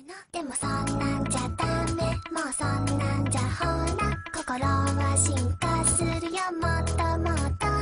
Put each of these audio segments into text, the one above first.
のでもそんなんじゃダメ、もうそんなんじゃほら心は進化するよもっともっと。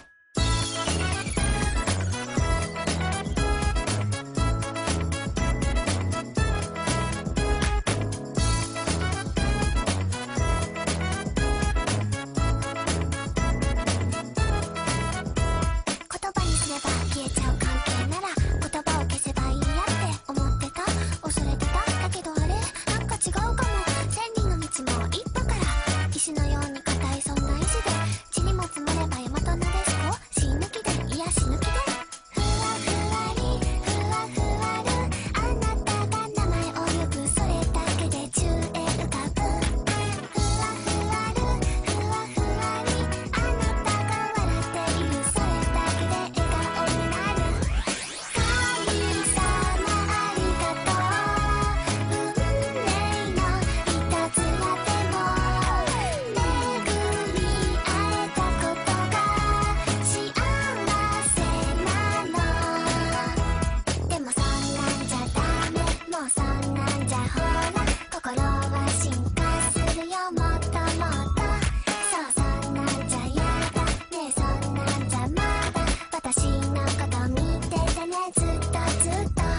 言葉にすれば消えちゃう関係なら言葉を消せばいいやって思ってた、恐れてた。だけどあれなんか違うかも。千里の道も一歩から石のように硬いそんな意志で地にも積もれば大和なでしこ死ぬ気でいや死ぬ気でふわふわりふわふわるあなたが名前を呼ぶそれだけで宙へ浮かぶふわふわるふわふわりあなたが笑っているそれだけで笑顔になる神様ありがとう運命のいたずらでも巡り会えたことが幸せなのでもそんなんじゃダメ、もうそんなんじゃほら心は進化するよもっともっと。そうそんなんじゃやだねえそんなんじゃまだ私のこと見ててねずっとずっと。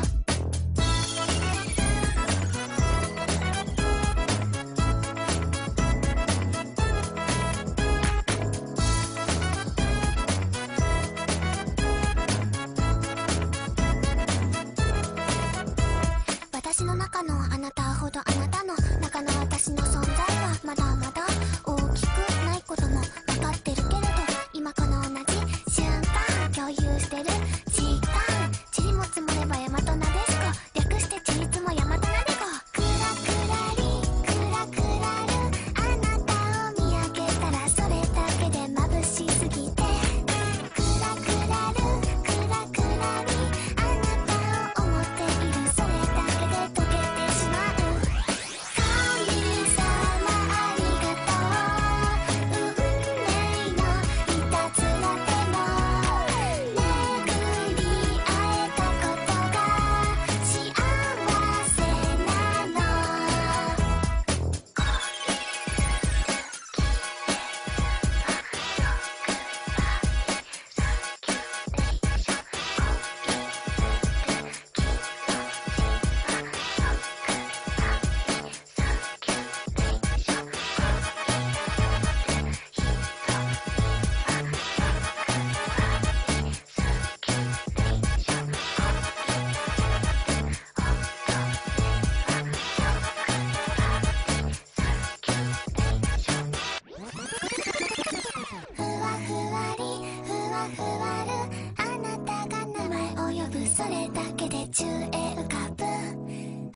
私の中のあなたほどあなたの中の私の存在はまだまだ大きくないことも分かってるけれど今この同じ瞬間共有してる時間塵も積もれば大和なでしこ略してちりつも大和なでこクラクラリクラクラルあなたを見上げたらそれだけで眩しすぎてクラクラルクラクラリあなたを思っているそれだけで溶けてしまう神様ありがとう運命のいたずらでも巡り会えたことが幸せなのふわふわりふわふわるあなたが名前を呼ぶそれだけで宙